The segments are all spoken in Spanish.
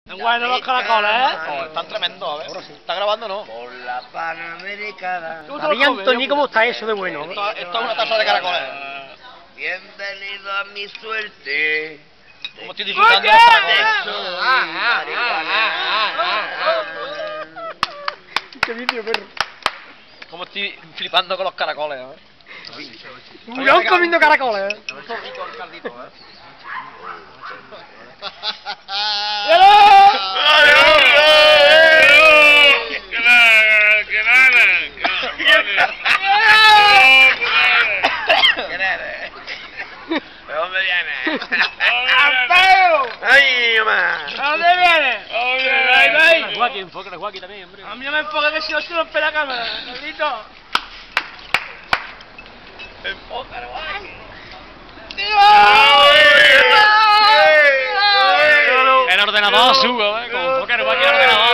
Bueno, los caracoles, Oh, están tremendos, a ver. Ahora sí. ¿Está grabando o no? Por la Panamericana. David Antoni, ¿cómo está eso de bueno? Esto es una taza de caracoles. Bienvenido a mi suerte. Como estoy disfrutando de los caracoles. ¿Qué vídeo, perro? Como estoy flipando con los caracoles, ¿eh? Un león comiendo caracoles, ¿eh? ¿De dónde viene? ¡Ay, mamá! ¿A dónde viene? Ahí. Joaquín, enfoca a Joaquín también, hombre. A mí no me enfoca que si no se rompe la cámara, maldito. Enfócalo, El ordenador subo, como enfoca a Joaquín el ordenador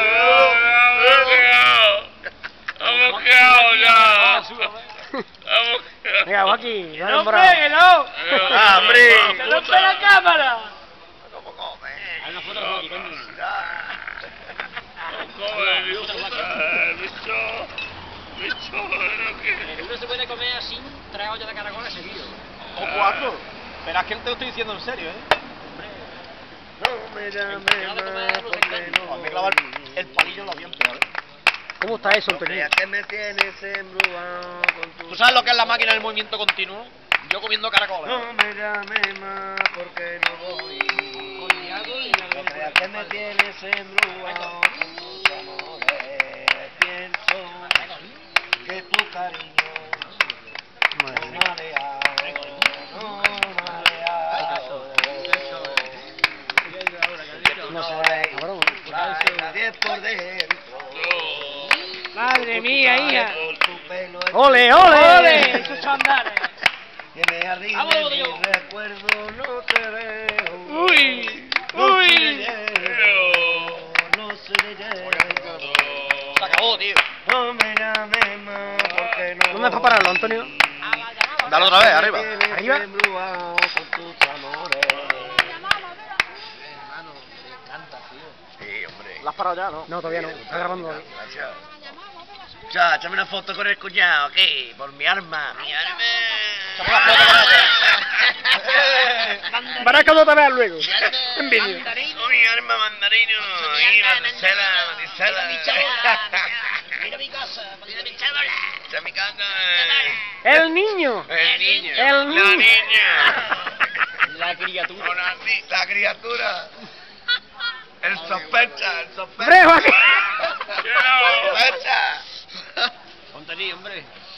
Venga, Joaquín, no pegue, no. ¡Hombre! ¡Se rompe la cámara! ¿Cómo come? Hay una foto de Joaquín, coño. Uno se puede comer así 3 ollas de caracoles seguidos. O 4. Pero es que te lo estoy diciendo en serio, ¿eh? No me llames más porque no. Me clava el palillo en los dientes, ¿eh? ¿Cómo está eso, Antonio? Creas que me tienes embrujado con tu... ¿Tú sabes lo que es la máquina del movimiento continuo? Yo comiendo caracoles. No me llames más porque no voy. No creas que me tienes embrujado con tus amores. Pienso que tu cariño no me ha dejado, no me ha dejado. No se ve, cabrón. Nadie por dentro. Madre mía, hija. Por tu pelo ¡Ole, ole! ¡Ole! Esos chandares. que me arriba Vámonos, mi Diego. recuerdo, no te veo. ¡Uy! No ¡Uy! se le llevo. Se acabó, tío. No me llames más porque no. ¿Dónde es para pararlo, Antonio? Dale otra vez, arriba. ¿Arriba? Embrujado con tus amores. Sí, hombre. ¿La has parado ya, no? No, todavía no. Está grabando. Gracias. Ya, échame una foto con el cuñado, ¿qué? Por mi arma. Mi arma. Échame una foto con ella. Verás cuando te veas luego. En vídeo. Mi arma mandarino. Y Maticela. Mira mi casa, mira mi Esta es mi casa. ¡El niño! El niño. El niño. La niña. La criatura. La criatura. El sospecha, ¡Hombre, Joaquín! Sospecha. Ponte allí, hombre.